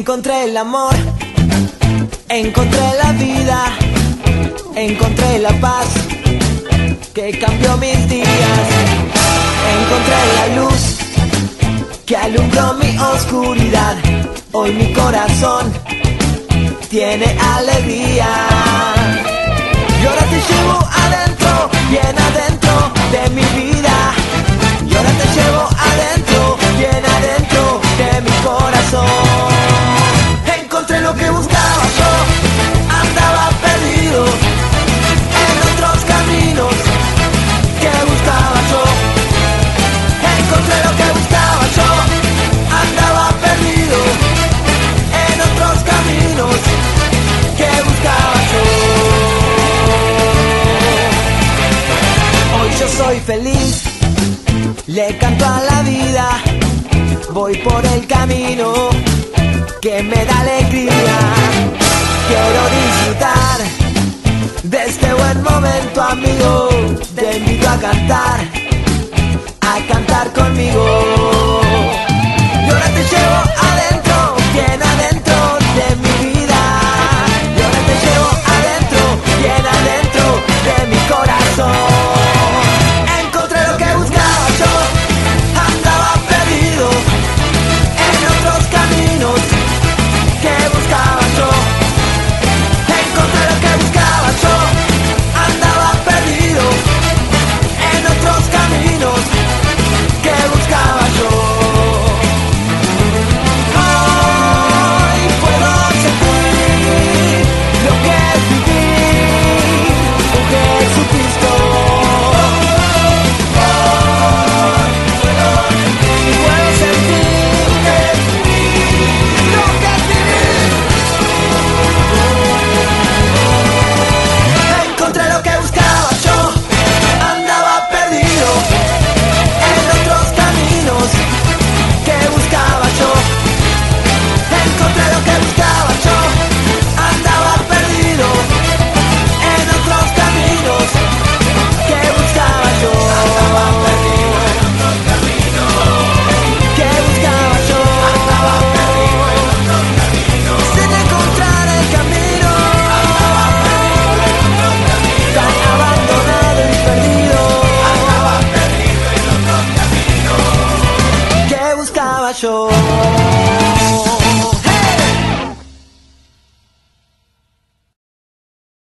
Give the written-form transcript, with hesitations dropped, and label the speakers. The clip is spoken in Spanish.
Speaker 1: Encontré el amor, encontré la vida, encontré la paz que cambió mis días. Encontré la luz que alumbró mi oscuridad. Hoy mi corazón tiene alegría. Y ahora te llevo adentro, bien adentro de mi vida. Y ahora te llevo adentro, bien adentro de mi corazón. Encontré lo que buscaba yo, andaba perdido en otros caminos que buscaba yo. Encontré lo que buscaba yo, andaba perdido en otros caminos que buscaba yo. Hoy yo soy feliz, le canto a la vida, voy por el camino que me da alegría. Quiero disfrutar de este buen momento, amigo. Te invito a cantar conmigo. Y ahora te llevo adentro, bien adentro de mi vida. Y ahora te llevo adentro, bien adentro de mi corazón. Encontré lo que buscaba yo, andaba perdido en otros caminos que buscaba yo. Encontré lo que buscaba yo, andaba perdido en otros caminos que buscaba yo. Hoy puedo sentir lo que es vivir con Jesucristo. Hoy puedo sentir lo que es vivir, lo que es vivir. Encontré lo que buscaba yo, andaba perdido en otros caminos que buscaba yo. Encontré lo que buscaba yo, andaba perdido en otros caminos que buscaba yo. Andaba perdido en otros caminos que buscaba yo. Andaba perdido en otros caminos sin encontrar el camino. Andaba perdido en otros caminos tan abandonado y perdido. Andaba perdido en otros caminos que buscaba yo.